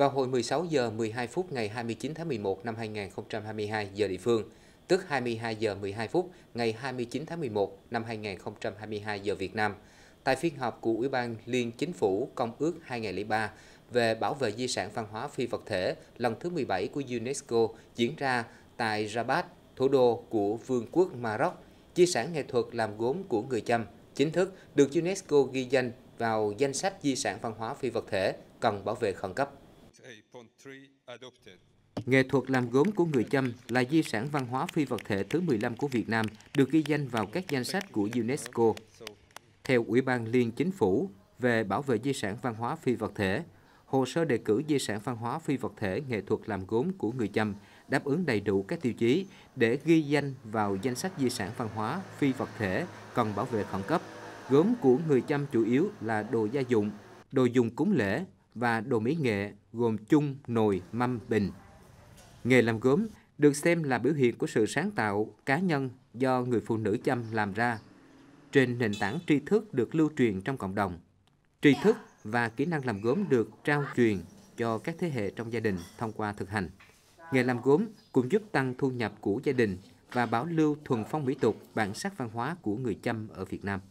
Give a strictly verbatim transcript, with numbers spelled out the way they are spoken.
vào hồi mười sáu giờ mười hai phút ngày hai mươi chín tháng mười một năm hai nghìn không trăm hai mươi hai giờ địa phương, tức hai mươi hai giờ mười hai phút ngày hai mươi chín tháng mười một năm hai nghìn không trăm hai mươi hai giờ Việt Nam, tại phiên họp của Ủy ban Liên Chính phủ Công ước hai nghìn không trăm lẻ ba về bảo vệ di sản văn hóa phi vật thể lần thứ mười bảy của UNESCO diễn ra tại Rabat, thủ đô của Vương quốc Maroc, di sản nghệ thuật làm gốm của người Chăm chính thức được UNESCO ghi danh vào danh sách di sản văn hóa phi vật thể cần bảo vệ khẩn cấp. Nghệ thuật làm gốm của người Chăm là di sản văn hóa phi vật thể thứ mười lăm của Việt Nam, được ghi danh vào các danh sách của UNESCO. Theo Ủy ban Liên Chính phủ về bảo vệ di sản văn hóa phi vật thể, hồ sơ đề cử di sản văn hóa phi vật thể nghệ thuật làm gốm của người Chăm đáp ứng đầy đủ các tiêu chí để ghi danh vào danh sách di sản văn hóa phi vật thể cần bảo vệ khẩn cấp. Gốm của người Chăm chủ yếu là đồ gia dụng, đồ dùng cúng lễ và đồ mỹ nghệ gồm chung, nồi, mâm, bình. Nghề làm gốm được xem là biểu hiện của sự sáng tạo cá nhân do người phụ nữ Chăm làm ra, trên nền tảng tri thức được lưu truyền trong cộng đồng. Tri thức và kỹ năng làm gốm được trao truyền cho các thế hệ trong gia đình thông qua thực hành. Nghề làm gốm cũng giúp tăng thu nhập của gia đình và bảo lưu thuần phong mỹ tục, bản sắc văn hóa của người Chăm ở Việt Nam.